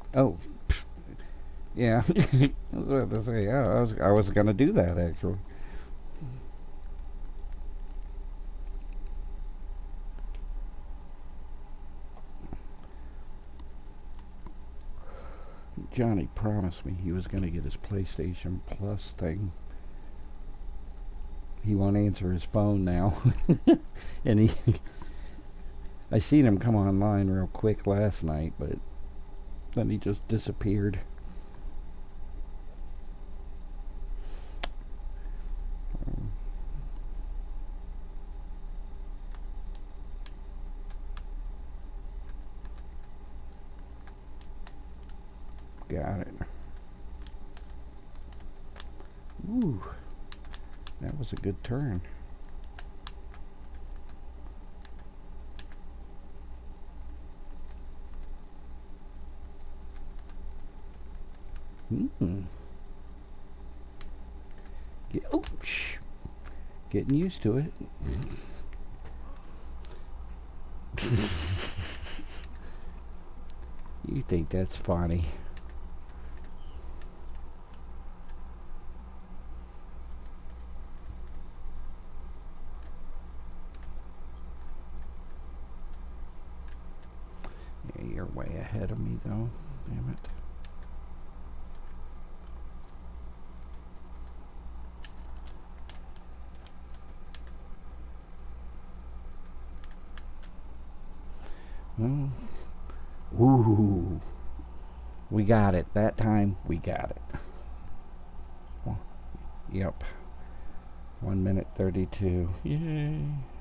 Oh, yeah. I was about to say, yeah, I was gonna do that actually. Johnny promised me he was gonna get his PlayStation Plus thing. He won't answer his phone now, and I seen him come online real quick last night, but then he just disappeared. Got it. Ooh, that was a good turn. Hmm. Oh, getting used to it. You think that's funny? Yeah, you're way ahead of me though. Damn it. Well, ooh, we got it. That time we got it. Well, yep. 1 minute 32. Yay.